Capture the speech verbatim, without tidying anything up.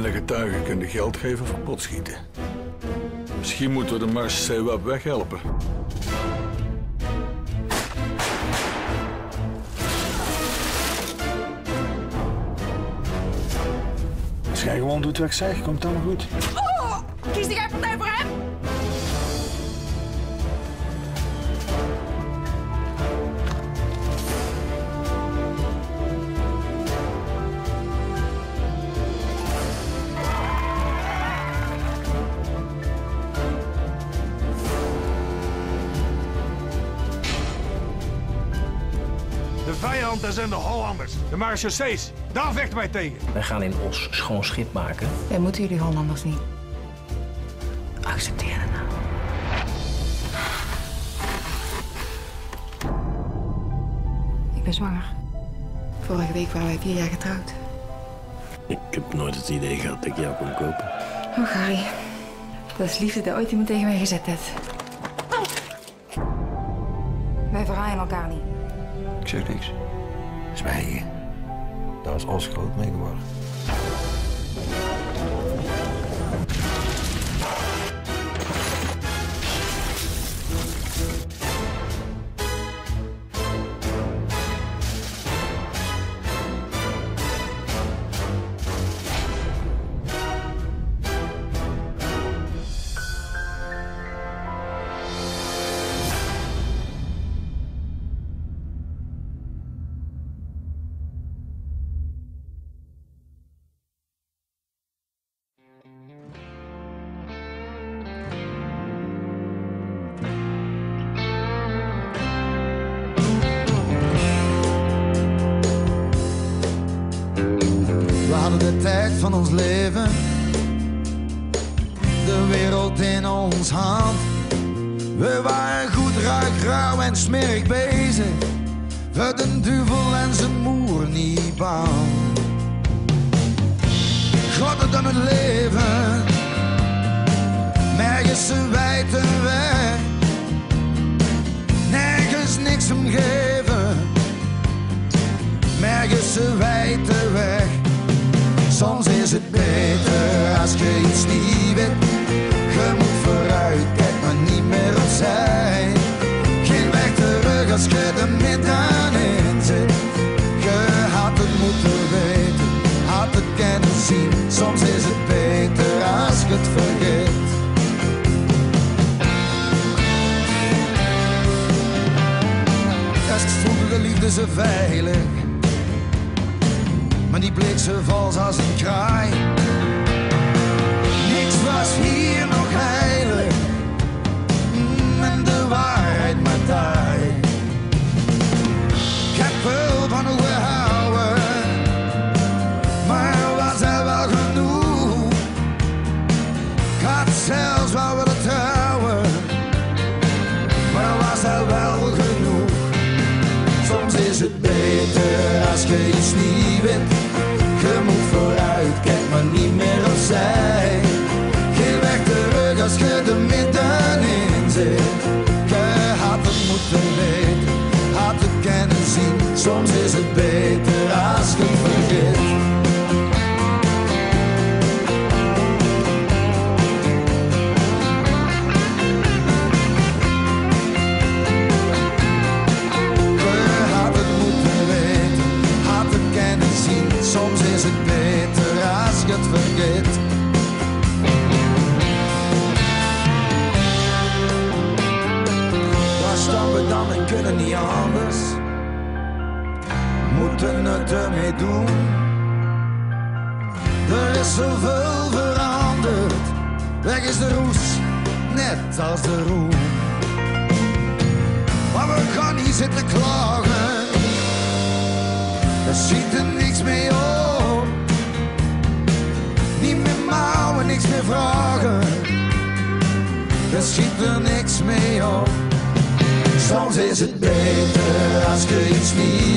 En de getuigen kunnen geld geven of kapot schieten. Misschien moeten we de Mars C-Web weghelpen. Als jij gewoon doet wat ik zeg, komt het allemaal goed. Oh, kies jij partij voor hem? De vijand, dat zijn de Hollanders, de marechaussees. Daar vechten wij tegen. Wij gaan in Os schoon schip maken. Wij moeten jullie Hollanders niet. Accepteer het nou. Ik ben zwanger. Vorige week waren wij vier jaar getrouwd. Ik heb nooit het idee gehad dat ik jou kon kopen. Oh, Harry. Dat is liefde dat ooit iemand tegen mij gezet heeft. Wij verraaien elkaar niet. Ik zeg niks. Zwijgen. Daar is Os groot mee geworden. We hadden de tijd van ons leven, de wereld in ons hand. We waren goed, ruik, rauw en smerig bezig, voor de duivel en zijn moer niet bang. Groter dan het leven, nergens een wijte weg, nergens niks om geven, nergens een wijte weg. Soms is het beter als je iets niet weet. Je moet vooruit, kijk maar niet meer opzij. Geen weg terug als je er middenin zit. Je had het moeten weten, had het kunnen zien. Soms is het beter als je het vergeet. Eerst voelde de liefde zo veilig, maar die bleek zo vals als een kraai. Niks was hier nog heilig, mm, en de waarheid maar taai. Ik heb veel van hoe we houden, maar was er wel genoeg? Ik had zelfs wel willen trouwen, maar was er wel genoeg? Soms is het beter als je iets niet weet. Je moet vooruit, kijk maar niet meer opzij. Geen weg terug als je er middenin zit. Je had het moeten weten, had het kunnen zien. Soms is het beter als je het vergeet. Soms is het beter als je het vergeet. Waar staan we dan en kunnen niet anders? Moeten het ermee doen? Er is zoveel veranderd. Weg is de roes, net als de roem. Maar we gaan niet zitten klagen. Er schiet er niks mee op. Niet meer mouwen, niks meer vragen. Er schiet er niks mee op. Soms is het beter als je iets niet